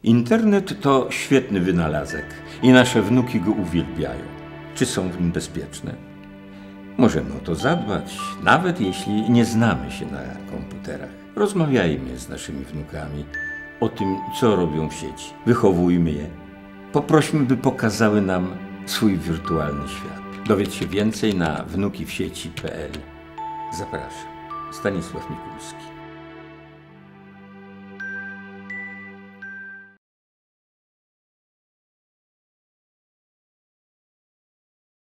Internet to świetny wynalazek i nasze wnuki go uwielbiają. Czy są w nim bezpieczne? Możemy o to zadbać, nawet jeśli nie znamy się na komputerach. Rozmawiajmy z naszymi wnukami o tym, co robią w sieci. Wychowujmy je. Poprośmy, by pokazały nam swój wirtualny świat. Dowiedz się więcej na wnukiwsieci.pl. Zapraszam. Stanisław Mikulski.